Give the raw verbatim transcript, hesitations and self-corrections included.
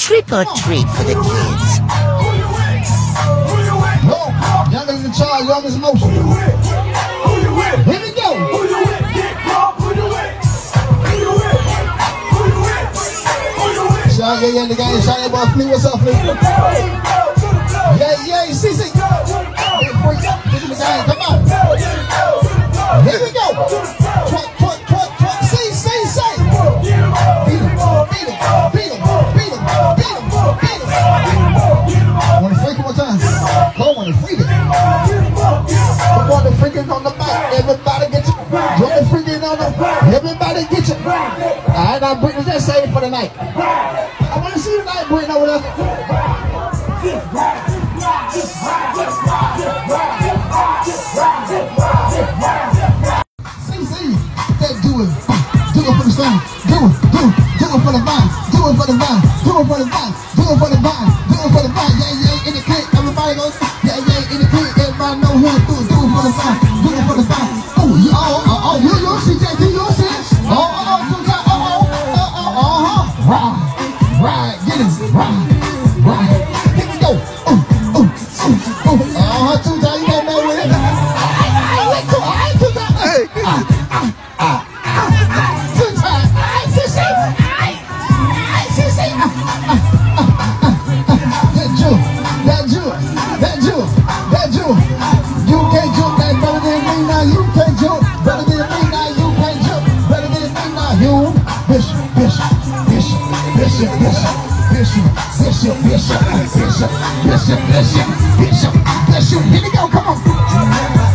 trick or treat for the kids. No, youngest in charge, youngest motion. Here we go. Shout yeah, yeah, the guy, shout out about Flea. What's up, Flea? Yeah, yeah, C C. Come on. Here we go. Twerk, twerk, twerk, twerk. See, see, say. Beat him, beat him, beat him, beat him, beat him, beat him, beat him. Want to freak one more time? Go on and freak it. Come on, the freaking on the mic. Everybody get you. Drop the freaking on the. Everybody get you. All right, now Brittany, just say it for the night. I want to see the night, Brittany, over there. See, see, that do it. Do it for the sun. Do it, do it, do it for the vine. Do it for the vine. Do it for the vine. Do it for the vine. Do it for the vine. Yeah, yeah, in the clip. Everybody goes. Yeah, yeah, in the clip. Everybody know who to do it. Do it for the vine. Do it for the vine. Oh, you, oh, oh, oh, you, you see that? You, you see it? Oh, oh, oh, sometimes, oh, oh, oh, oh, oh, uh-huh. Right, right, get it, right, right. Here we go. Oh, oh, oh, oh. Uh-huh, two times, you don't know with it. I went to, I ain't two times. Hey. Ah, ah, ah, ah. Two times. I see, see. I, I see, see. Ah, ah, ah, ah, ah. That Jew, that Jew, that Jew, that Jew. You can't jump that better than me now. You can't jump better than me now. You can't jump better than me now. You bishop, bishop, bishop, bishop, bishop, bishop, bishop, bishop, bishop, bishop, bishop, bishop, bishop. Here we go. Come on.